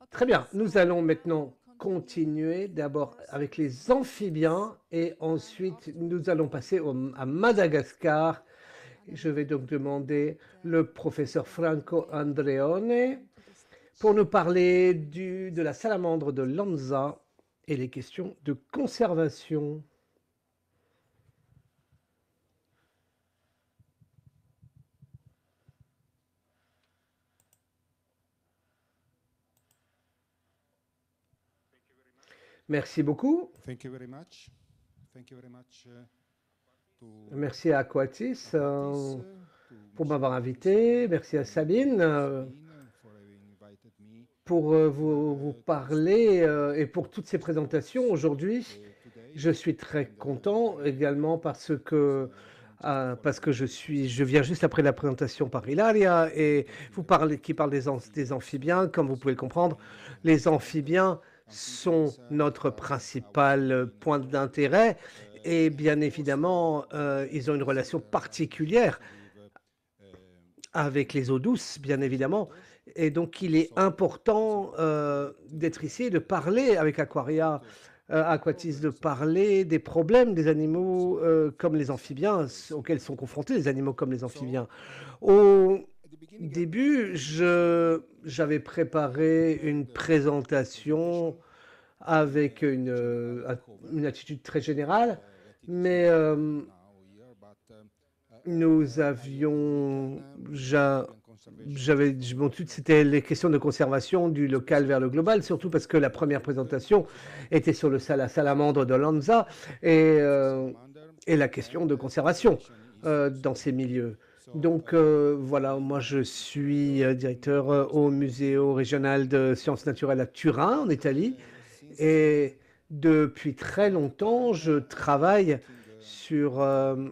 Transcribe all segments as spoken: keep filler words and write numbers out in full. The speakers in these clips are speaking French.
Très bien, nous allons maintenant continuer d'abord avec les amphibiens et ensuite nous allons passer au- à Madagascar. Je vais donc demander le professeur Franco Andreone pour nous parler du, de la salamandre de Lanza et les questions de conservation. Merci beaucoup. Thank you very much. Thank you very much uh, to Merci à Aquatis euh, Aquatis, uh, to pour Michel m'avoir invité. Pincel, Merci à and Sabine euh, Sabine uh, for having invited me pour euh, vous, vous uh, to this parler talk, euh, et pour toutes ces this talks présentations aujourd'hui. uh, today. Je suis très And uh, content very happy également parce because que, uh, just euh, parce que following je, the suis, je viens juste presentation, après la présentation par Hilaria I'm et talking vous about parlez, qui parle des, am- des amphibians. amphibiens. Comme vous pouvez le So comprendre, many of you les know that uh, amphibiens sont amphibians uh, notre are our principal euh, main point uh, d'intérêt uh, et bien neighbors évidemment, uh, euh, to ils ont une these relation uh, particulière with uh, avec les eaux douces, bien fresh évidemment. waters. Et donc, il est So it is important important euh, to, to d'être uh, ici et de talk parler avec Aquaria, about uh, euh, the Aquatis, de problems uh, parler des problèmes des animals animaux euh, uh, comme les face, uh, amphibiens, face in auxquels the sont in the confrontés les wild. animaux comme les So amphibiens. Au at the beginning, I début, I was je, uh, j'avais préparé prepared une uh, a présentation presentation in avec a une, general euh, cover une attitude très uh, générale, that it is mais not uh, euh, now here, but um, uh, nous uh, I hope we can avions, uh, bring j'a- amphibian conservation j'avais, from mon local but to c'était les global, questions de conservation du local vers le global, especially surtout for parce que la the première wild uh, présentation était sur le, la salamandre de salamanders. Lanza et, Lanza euh, salamander et la question and de uh, conservation conservation euh, issues. dans ces milieux. So Donc uh, euh, voilà, I'm moi je uh, suis director euh, in directeur euh, au Museo Museo Regionale régional de sciences naturelles à Turin, en Italie, uh, since uh, et depuis très a long longtemps, time je uh, I'm uh, travaille working uh, sur euh, um,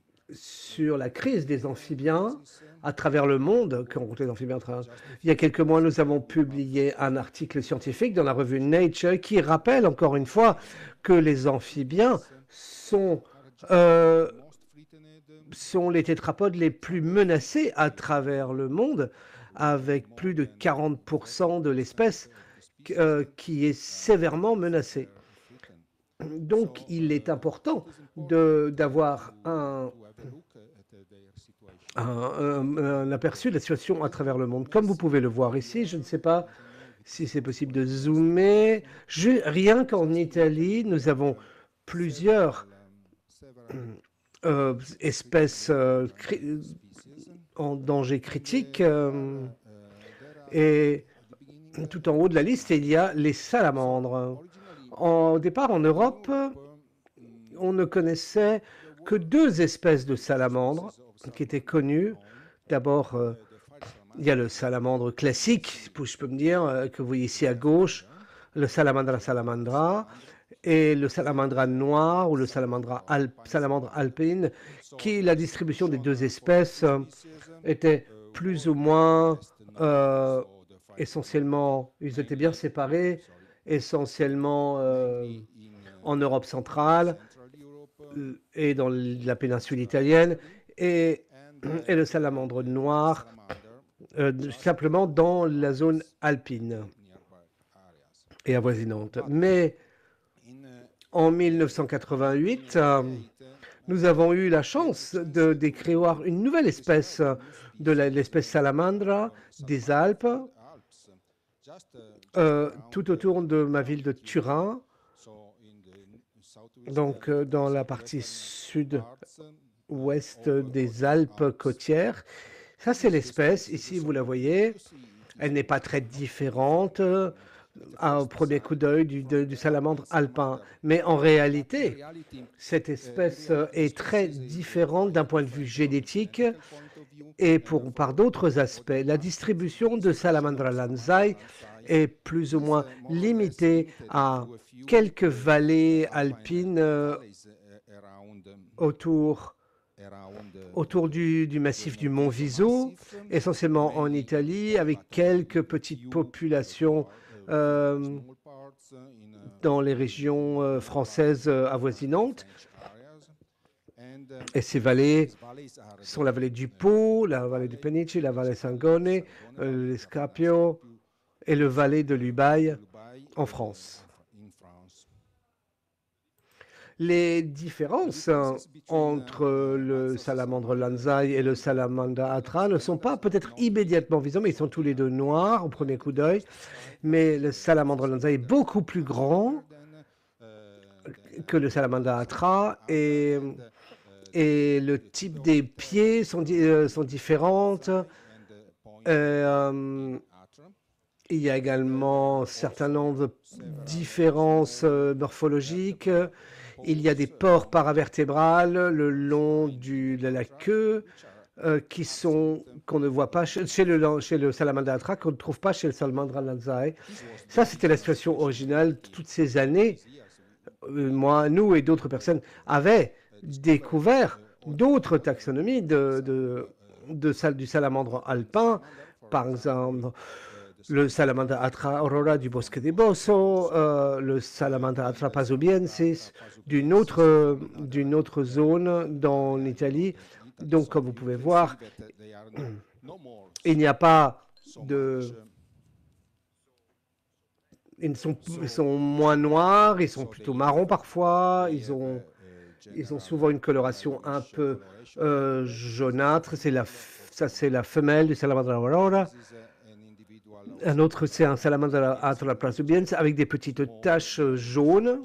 sur la uh, crise des with uh, amphibiens crisis uh, à travers le monde, que ago. rencontrent les amphibiens à travers- Just a Il y a few quelques mois, months nous avons ago, we publié published un uh, article scientifique dans la revue Nature qui rappelle encore une fois que les amphibiens amphibians uh, sont, are just the euh, most threatened um, sont les tétrapodes les plus mammals menacés à in the travers le world, monde, with uh, avec more plus de than uh, quarante pour cent de forty percent l'espèce of the species euh, uh, qui est uh, sévèrement are menacée. severe threatened. Donc, So il est uh, important it is important de- uh, d'avoir to un, to have a look at uh, their situation. un, un- un aperçu de la situation à As travers you le monde. Comme may vous pouvez see le voir ici, je ne here, sais pas I don't know if it si is c'est possible possible de to just zoomer. mention Ju- rien qu'en just to Italie, mention nous that avons uh, plusieurs several um, several euh, espèces threatened euh, cri- endangered species. en danger And critique. uh, there euh, are uh, there are et at the beginning uh, tout en haut de la liste, il y a salamanders. les So salamandres. originally En, au départ, en in Europe, Europe, um, mm, on ne connaissait there que were deux espèces de two salamandres species of qui étaient salamander connues. known. D'abord, euh, Uh, the fire il y a salamander, le salamandre that you may classique, see je peux me dire, euh, que vous voyez to ici the à left gauche, here, le salamandra salamandra salamandra, salamandra, et le and salamandra uh, noir ou le salamandra, salamandra al- alpine salamandre salamander. alpine, So qui the la distribution des distribution deux uh, for the espèces two euh, species um, était uh, plus was ou more or moins less known. euh, So the fire salamander essentiellement, ils étaient bien mainly, séparés, sorry, essentiellement euh, mainly in en uh, Europe in centrale Central Europe, euh, et dans la péninsule Central italienne, Italy, et, and et le uh, the, salamandre the fire noir salamander euh, just simplement in the dans la zone valleys and alpine the nearby areas. et avoisinante. But Mais in uh, en uh, mille neuf cent quatre-vingt-huit, euh, nineteen eighty-eight, nous uh, avons eu la we had the chance chance de to décrire une nouvelle espèce describe a euh, new de la- species l'espèce uh, salamandra of des salamander Alpes, from the Alps, just uh, just euh, around tout uh, autour de ma ville de around Turin, Turin, so in the n- southwest donc euh, uh, dans la partie southwestern sud-ouest parts uh, of uh, des of the Alpes Alps. côtières. Ça, c'est This is the l'espèce. species. Ici, vous So la what voyez. you see, it Elle is n'est uh, pas très not différente different euh, from at the à- au first premier coup sight d'œil du, de- from du the alpine salamandre alpin. salamander, Mais en but in réalité, reality, cette uh, in espèce euh, reality, the est très species is uh, différente d'un quite point de vue different from the génétique genetical point of view et and pour, par for d'autres uh, aspects. other La aspects. distribution The de distribution Salamandra of Salamandra lanzai lanzai est plus ou is moins uh, more or less limitée limited à to a few quelques uh, vallées uh, alpine alpines uh, euh, valleys uh, around um, autour, around uh, autour the, du, du the massif du mont Monte Viso Viso, massif, um, essentiellement en mainly in Italie, Italy, avec but uh, quelques with a petites few uh, populations par, uh, few euh, small parts uh, in dans les uh, in régions in euh, nearby françaises euh, Fran- uh, avoisinantes. French areas. And um, Et ces vallées these valleys are sont la the vallée du uh, Pô, Po la vallée du Valley, Peniche, la vallée Peniche Valley, Sangone, Sangone euh, Valley, Gargano l'Escapio, Scarpio, et le Valais de l'Ubaye Lubai en France. Les différences hein, entre le salamandre lanzai et le salamandre atra ne sont pas peut-être immédiatement visibles, mais ils sont tous les deux noirs au premier coup d'œil. Mais le salamandre lanzai est beaucoup plus grand que le salamandre atra et, et le type des pieds sont, sont différentes. Euh, il y a également un certain nombre de différences morphologiques. Il y a des pores paravertébrales le long du, de la queue euh, qui sont qu'on ne voit pas chez, chez, le, chez le salamandre atra, qu'on ne trouve pas chez le salamandre lanzai. Ça, c'était la situation originale toutes ces années. Euh, moi, nous et d'autres personnes avaient découvert d'autres taxonomies de, de, de, de, du salamandre alpin, par exemple le salamandre atra aurora du bosque des Bosso, euh, le salamandre atra pasobiensis d'une autre, d'une autre zone dans l'Italie. Donc, comme vous pouvez voir, il n'y a pas de... Ils sont, ils sont moins noirs, ils sont plutôt marrons parfois, ils ont, ils ont souvent une coloration un peu euh, jaunâtre. C'est la, ça, c'est la femelle du salamandre aurora. Un autre, c'est un salamandre atra pasobiensis avec des petites taches jaunes.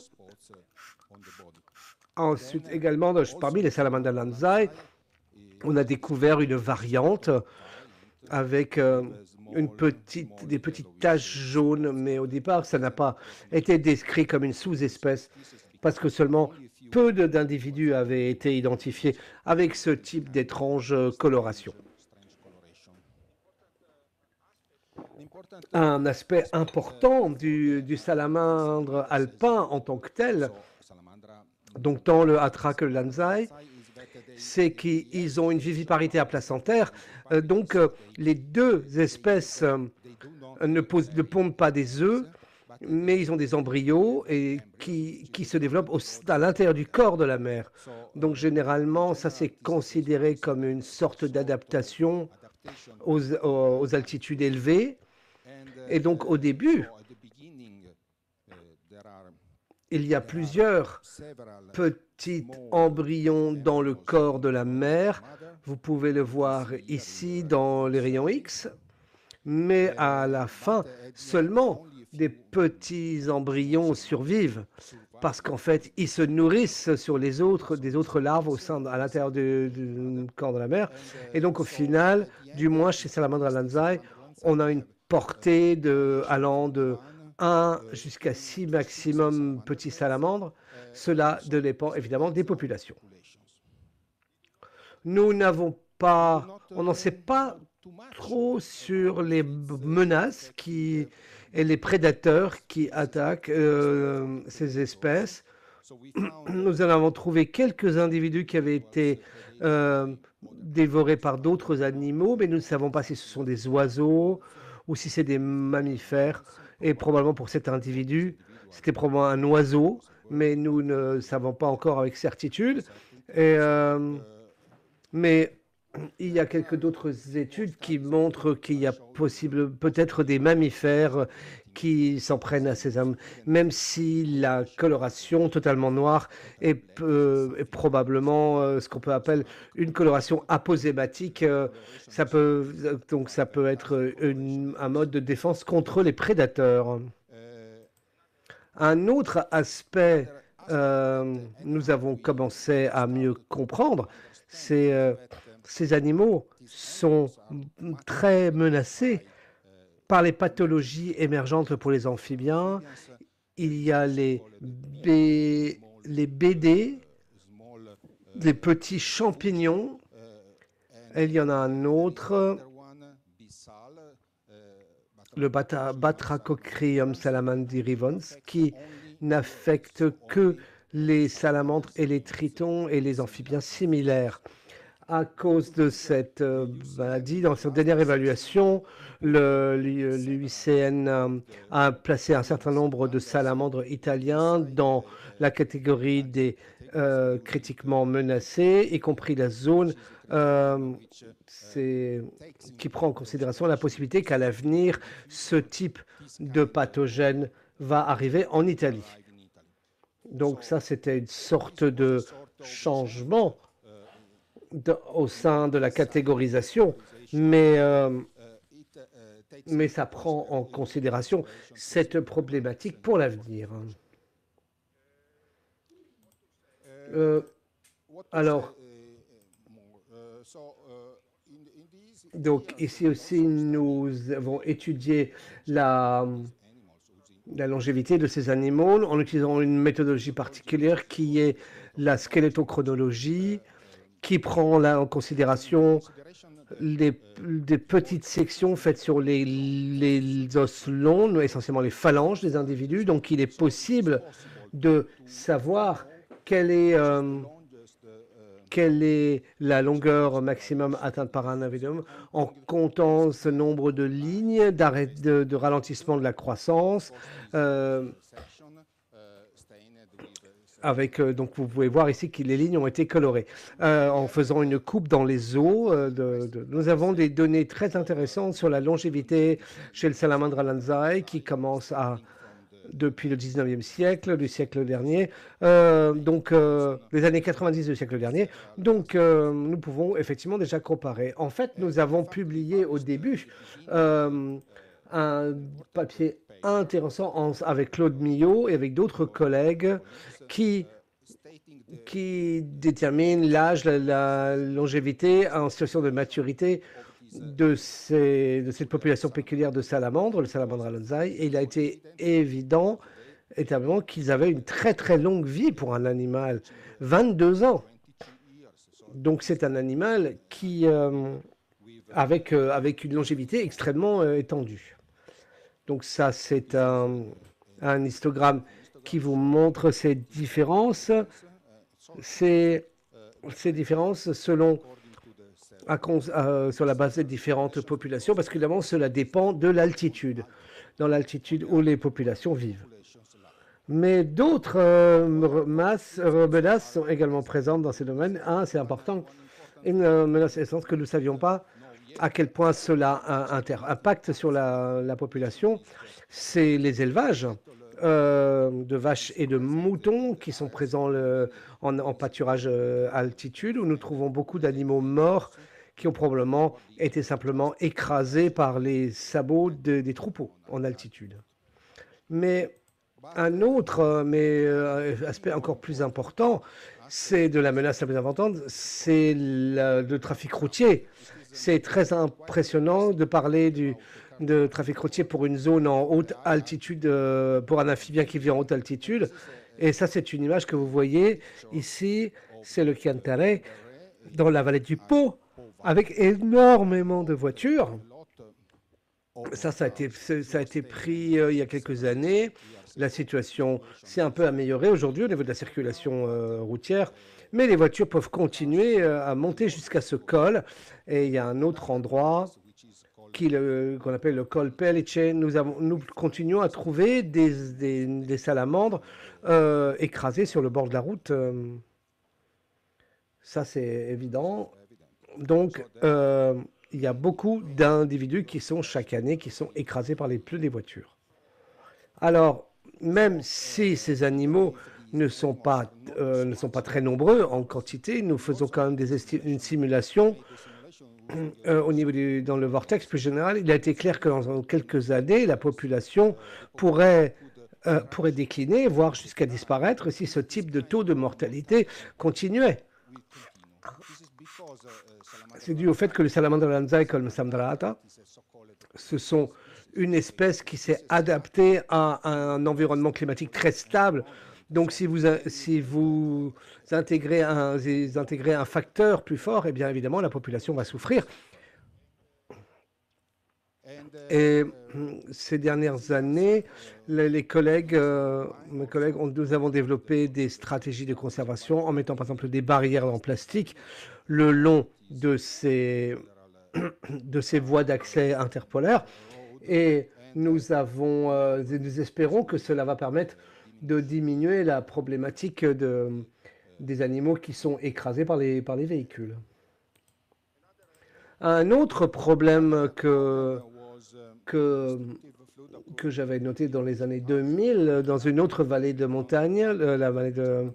Ensuite, également, parmi les salamandres lanzai, on a découvert une variante avec euh, une petite, des petites taches jaunes, mais au départ, ça n'a pas été décrit comme une sous-espèce parce que seulement peu d'individus avaient été identifiés avec ce type d'étrange coloration. Un aspect important du, du salamandre alpin en tant que tel, donc tant le atra que le lanzai, c'est qu'ils ont une viviparité à placentaire. Euh, donc, euh, les deux espèces euh, ne, posent, ne pondent pas des œufs, mais ils ont des embryos et qui, qui se développent au, à l'intérieur du corps de la mère. Donc, généralement, ça c'est considéré comme une sorte d'adaptation aux, aux, aux altitudes élevées. Et donc, au début, il y a plusieurs petits embryons dans le corps de la mère. Vous pouvez le voir ici dans les rayons X. Mais à la fin, seulement des petits embryons survivent parce qu'en fait, ils se nourrissent sur les autres, des autres larves au sein, à l'intérieur du, du corps de la mère. Et donc, au final, du moins chez Salamandre lanzai, on a une portée de, allant de un jusqu'à six maximum petits salamandres. Cela dépend évidemment des populations. Nous n'avons pas, on n'en sait pas trop sur les menaces qui, et les prédateurs qui attaquent euh, ces espèces. Nous en avons trouvé quelques individus qui avaient été euh, dévorés par d'autres animaux, mais nous ne savons pas si ce sont des oiseaux ou si c'est des mammifères. Et probablement pour cet individu, c'était probablement un oiseau, mais nous ne savons pas encore avec certitude. Et, euh, mais il y a quelques d'autres études qui montrent qu'il y a possible, peut-être des mammifères qui s'en prennent à ces âmes, même si la coloration totalement noire est, euh, est probablement euh, ce qu'on peut appeler une coloration aposématique. Euh, ça peut, donc ça peut être une, un mode de défense contre les prédateurs. Un autre aspect, euh, nous avons commencé à mieux comprendre, c'est euh, ces animaux sont très menacés par les pathologies émergentes pour les amphibiens. Il y a les, B, les B D, les petits champignons. Et il y en a un autre, le Batrachocrium salamandirivons, qui n'affecte que les salamandres et les tritons et les amphibiens similaires. À cause de cette euh, maladie, dans sa dernière évaluation, l'U I C N euh, a placé un certain nombre de salamandres italiens dans la catégorie des euh, critiquement menacés, y compris la zone euh, qui prend en considération la possibilité qu'à l'avenir, ce type de pathogène va arriver en Italie. Donc ça, c'était une sorte de changement de, au sein de la catégorisation, mais, euh, mais ça prend en considération cette problématique pour l'avenir. Euh, alors, donc ici aussi, nous avons étudié la, la longévité de ces animaux en utilisant une méthodologie particulière qui est la squelettochronologie, qui prend là en considération les, des petites sections faites sur les, les os longs, essentiellement les phalanges des individus. Donc il est possible de savoir quelle est, euh, quelle est la longueur maximum atteinte par un individu en comptant ce nombre de lignes d'arrêt de, de ralentissement de la croissance. Euh, Avec, euh, donc vous pouvez voir ici que les lignes ont été colorées. Euh, en faisant une coupe dans les os, euh, de, de, nous avons des données très intéressantes sur la longévité chez le salamandre lanzai qui commence à, depuis le dix-neuvième siècle, du siècle dernier, euh, donc euh, les années quatre-vingt-dix du siècle dernier. Donc euh, nous pouvons effectivement déjà comparer. En fait, nous avons publié au début euh, un papier intéressant en, avec Claude Millot et avec d'autres collègues qui, qui déterminent l'âge, la, la longévité en situation de maturité de, ces, de cette population péculière de salamandres, le salamandre lanzai, et il a été évident, évidemment, qu'ils avaient une très très longue vie pour un animal, vingt-deux ans. Donc c'est un animal qui, euh, avec, euh, avec une longévité extrêmement euh, étendue. Donc ça, c'est un, un histogramme qui vous montre ces différences, ces, ces différences selon, à, à, sur la base des différentes populations, parce qu'évidemment, cela dépend de l'altitude, dans l'altitude où les populations vivent. Mais d'autres euh, masses, euh, menaces sont également présentes dans ces domaines. Un, c'est important, une euh, menace essentielle que nous ne savions pas à quel point cela impacte sur la, la population, c'est les élevages euh, de vaches et de moutons qui sont présents le, en, en pâturage euh, à altitude, où nous trouvons beaucoup d'animaux morts qui ont probablement été simplement écrasés par les sabots de, des troupeaux en altitude. Mais un autre mais, euh, aspect encore plus important, c'est de la menace la plus importante, c'est le trafic routier. C'est très impressionnant de parler du, de trafic routier pour une zone en haute altitude, euh, pour un amphibien qui vit en haute altitude. Et ça, c'est une image que vous voyez ici, c'est le Chiantarè, dans la vallée du Pô, avec énormément de voitures. Ça, ça a été, ça a été pris euh, il y a quelques années. La situation s'est un peu améliorée aujourd'hui au niveau de la circulation euh, routière, mais les voitures peuvent continuer euh, à monter jusqu'à ce col. Et il y a un autre endroit qu'on appelle le col Pellice. Nous, avons, nous continuons à trouver des, des, des salamandres euh, écrasées sur le bord de la route. Euh, ça, c'est évident. Donc, euh, il y a beaucoup d'individus qui sont chaque année qui sont écrasés par les pneus des voitures. Alors, même si ces animaux ne sont pas, euh, ne sont pas très nombreux en quantité, nous faisons quand même des une simulation euh, au niveau du, dans le vortex plus général. Il a été clair que dans quelques années, la population pourrait, euh, pourrait décliner, voire jusqu'à disparaître si ce type de taux de mortalité continuait. C'est dû au fait que le salamandre lanzai comme le samdrata, ce sont une espèce qui s'est adaptée à un environnement climatique très stable. Donc, si vous, si vous intégrez un, vous intégrez un facteur plus fort, eh bien évidemment, la population va souffrir. Et ces dernières années, les, les collègues, euh, mes collègues, ont, nous avons développé des stratégies de conservation en mettant par exemple des barrières en plastique le long de ces, de ces voies d'accès interpolaires. Et nous, avons, euh, nous espérons que cela va permettre de diminuer la problématique de, des animaux qui sont écrasés par les, par les véhicules. Un autre problème que, que, que j'avais noté dans les années deux mille, dans une autre vallée de montagne, la vallée de...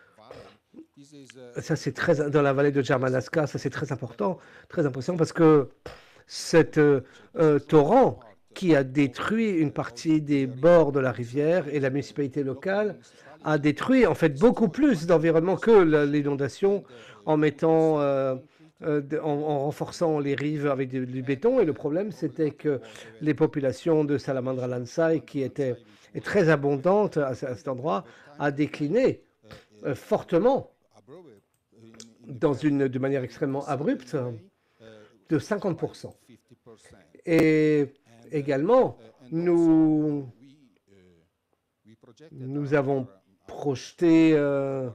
Ça, c'est très... Dans la vallée de Djermanaska, ça, c'est très important, très impressionnant, parce que cet euh, torrent qui a détruit une partie des bords de la rivière et la municipalité locale a détruit en fait beaucoup plus d'environnement que l'inondation en mettant... Euh, Euh, en, en renforçant les rives avec du, du béton. Et le problème, c'était que les populations de Salamandra Lanzai, qui étaient très abondantes à, à cet endroit, a décliné euh, fortement, dans une, de manière extrêmement abrupte, de cinquante pour cent. Et également, nous, nous avons projeté... Euh,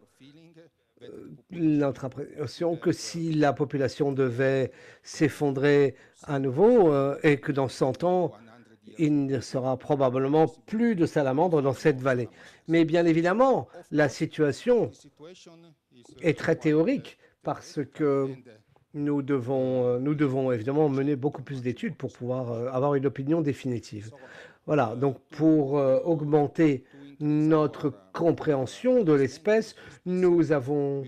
notre impression que si la population devait s'effondrer à nouveau euh, et que dans cent ans, il ne sera probablement plus de salamandres dans cette vallée. Mais bien évidemment, la situation est très théorique parce que nous devons, nous devons évidemment mener beaucoup plus d'études pour pouvoir avoir une opinion définitive. Voilà, donc pour euh, augmenter notre compréhension de l'espèce, nous avons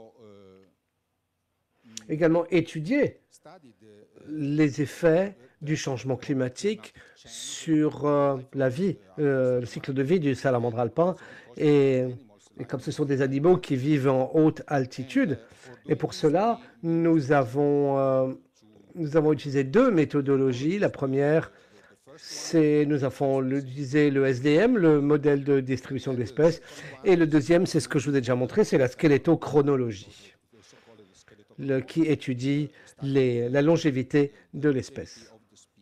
également étudié les effets du changement climatique sur euh, la vie, euh, le cycle de vie du salamandre alpin. Et, et comme ce sont des animaux qui vivent en haute altitude, et pour cela, nous avons, euh, nous avons utilisé deux méthodologies. La première, c'est nous avons utilisé le S D M, le modèle de distribution de l'espèce, et le deuxième, c'est ce que je vous ai déjà montré, c'est la squelettochronologie, le, qui étudie les, la longévité de l'espèce.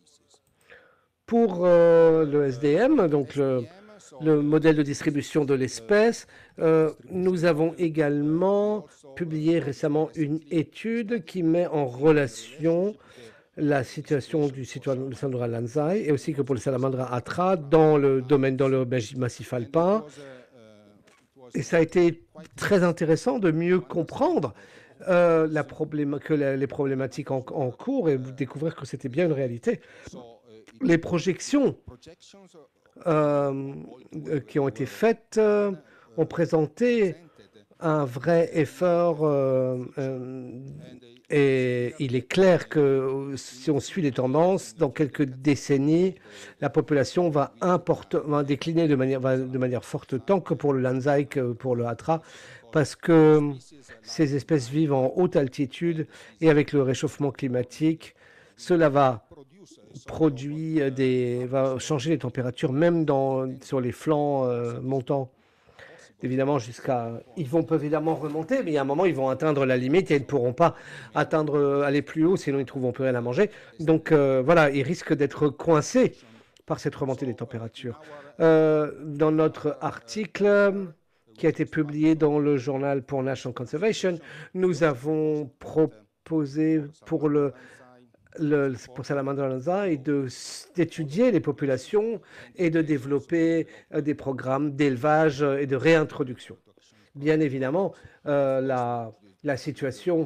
Pour euh, le S D M, donc le, le modèle de distribution de l'espèce, euh, nous avons également publié récemment une étude qui met en relation la situation du Salamandra Lanzai et aussi que pour le Salamandra atra dans le domaine, dans le massif alpin. Et ça a été très intéressant de mieux comprendre euh, la problème, que la, les problématiques en, en cours et découvrir que c'était bien une réalité. Les projections euh, qui ont été faites euh, ont présenté un vrai effort euh, euh, et il est clair que si on suit les tendances, dans quelques décennies, la population va, importe, va décliner de manière, va, de manière forte, tant que pour le Lanzai que pour le atra, parce que ces espèces vivent en haute altitude et avec le réchauffement climatique, cela va produire des, va changer les températures, même dans, sur les flancs euh, montants. Évidemment, jusqu'à... Ils vont peuvent évidemment remonter, mais il y a un moment, ils vont atteindre la limite et ils ne pourront pas atteindre, aller plus haut, sinon ils ne trouveront plus rien à manger. Donc euh, voilà, ils risquent d'être coincés par cette remontée des températures. Euh, dans notre article qui a été publié dans le journal pour National Conservation, nous avons proposé pour le Le, pour Salamandra Lanzai d'étudier les populations et de développer euh, des programmes d'élevage et de réintroduction. Bien évidemment, euh, la, la situation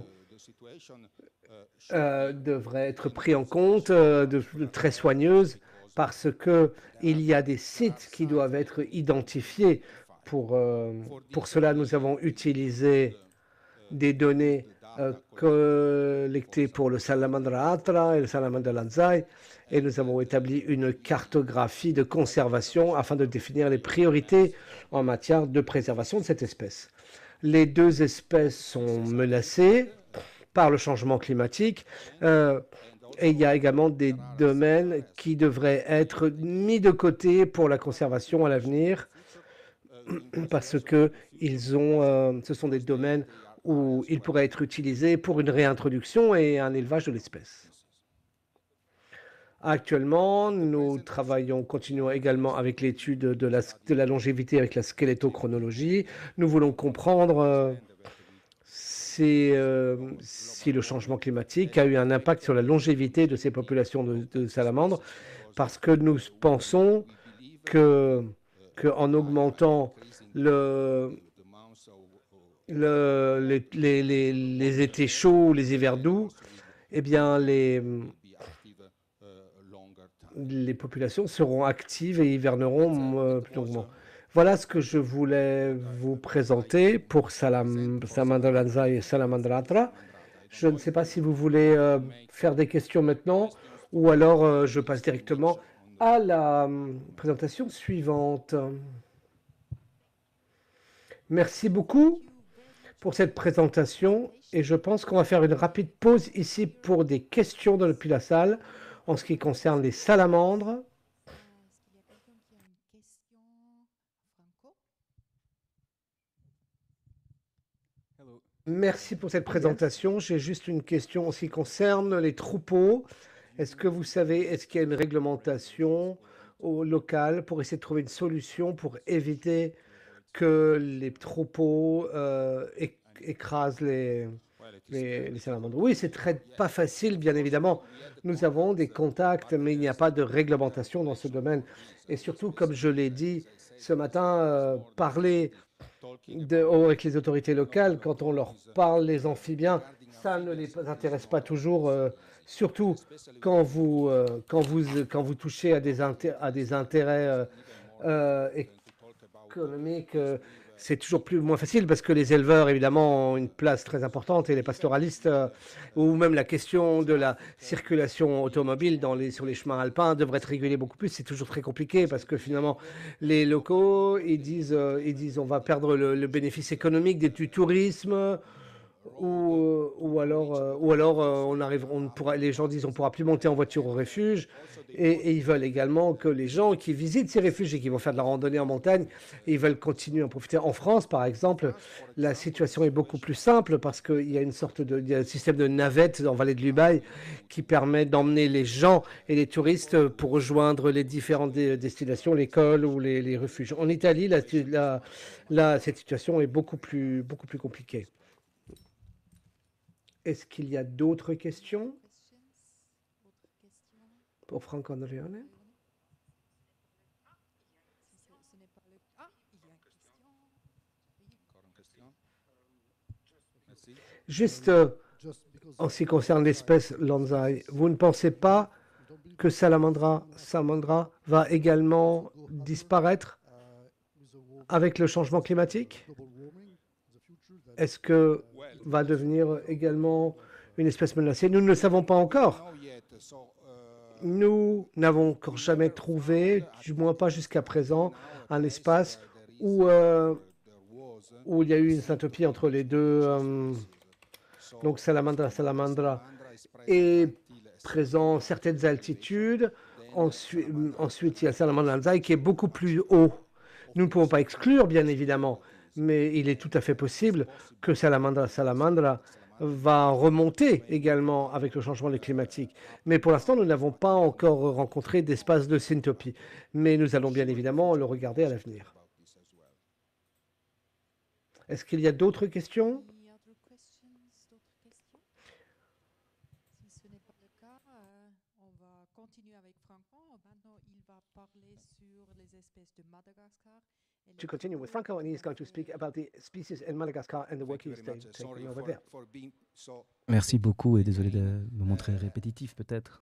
euh, devrait être prise en compte euh, de, de très soigneuse parce qu'il y a des sites qui doivent être identifiés. Pour, euh, pour cela, nous avons utilisé des données Euh, collectés pour le Salamandra atra et le Salamandra Lanzai, et nous avons établi une cartographie de conservation afin de définir les priorités en matière de préservation de cette espèce. Les deux espèces sont menacées par le changement climatique euh, et il y a également des domaines qui devraient être mis de côté pour la conservation à l'avenir parce que ils ont, euh, ce sont des domaines où il pourrait être utilisé pour une réintroduction et un élevage de l'espèce. Actuellement, nous travaillons, continuons également avec l'étude de la, de la longévité avec la squelettochronologie. Nous voulons comprendre euh, si, euh, si le changement climatique a eu un impact sur la longévité de ces populations de, de salamandres, parce que nous pensons que, que en augmentant le Le, les, les, les, les étés chauds, les hivers doux, eh bien, les, will be active uh, longer time. les populations seront actives et hiverneront euh, plus longuement. Voilà ce que je voulais vous présenter pour Salam, Salamandra Lanza et Salamandra Atra. Je ne sais pas si vous voulez euh, faire des questions maintenant ou alors euh, je passe directement à la euh, présentation suivante. Merci beaucoup pour cette présentation et je pense qu'on va faire une rapide pause ici pour des questions depuis la salle en ce qui concerne les salamandres. Merci pour cette présentation. J'ai juste une question en ce qui concerne les troupeaux. Est-ce que vous savez, est-ce qu'il y a une réglementation au local pour essayer de trouver une solution pour éviter que les troupeaux euh, éc- écrasent les, les, les salamandres? Oui, c'est très pas facile, bien évidemment. Nous avons des contacts, mais il n'y a pas de réglementation dans ce domaine. Et surtout, comme je l'ai dit ce matin, euh, parler de, oh, avec les autorités locales, quand on leur parle les amphibiens, ça ne les intéresse pas toujours, euh, surtout quand vous, euh, quand, vous, quand vous touchez à des, inté- à des intérêts euh, euh, économiques. euh, c'est toujours plus moins facile parce que les éleveurs, évidemment, ont une place très importante et les pastoralistes, euh, ou même la question de la circulation automobile dans les, sur les chemins alpins devrait être régulée beaucoup plus. C'est toujours très compliqué parce que finalement, les locaux, ils disent, euh, ils disent on va perdre le, le bénéfice économique des- du tourisme. Ou, euh, ou alors, euh, ou alors euh, on arrive, on ne pourra, les gens disent on ne pourra plus monter en voiture au refuge. Et, et ils veulent également que les gens qui visitent ces refuges et qui vont faire de la randonnée en montagne, ils veulent continuer à en profiter. En France, par exemple, la situation est beaucoup plus simple parce qu'il y a une sorte de, il y a un système de navette en vallée de l'Ubaye qui permet d'emmener les gens et les touristes pour rejoindre les différentes dé- destinations, l'école ou les, les refuges. En Italie, la, la- la- cette situation est beaucoup plus, beaucoup plus compliquée. Est-ce qu'il y a d'autres questions pour Franco Andreone? Encore une question? Merci. Juste euh, en ce qui concerne l'espèce Lanzai, vous ne pensez pas que Salamandra, Salamandra va également disparaître avec le changement climatique? Est-ce que va devenir également une espèce menacée? Nous ne le savons pas encore. Nous n'avons encore jamais trouvé, du moins pas jusqu'à présent, un espace où, euh, où il y a eu une syntopie entre les deux. euh, donc Salamandra Salamandra est présent à certaines altitudes. Ensuite, ensuite, il y a Salamandra Lanzai qui est beaucoup plus haut. Nous ne pouvons pas exclure, bien évidemment, mais il est tout à fait possible que Salamandra Salamandra va remonter également avec le changement climatique. Mais pour l'instant, nous n'avons pas encore rencontré d'espace de syntopie. Mais nous allons bien évidemment le regarder à l'avenir. Est-ce qu'il y a d'autres questions? Si ce n'est pas le cas, euh, on va continuer avec Franco. Maintenant, il va parler sur les espèces de Madagascar. et les To continue with troupeaux Franco, and he is going to dans speak le- about the species in Madagascar and the work Thank you he is very much. ta- Sorry taking over for, there. for being so Merci beaucoup et désolé de again. me montrer Uh, répétitif peut-être.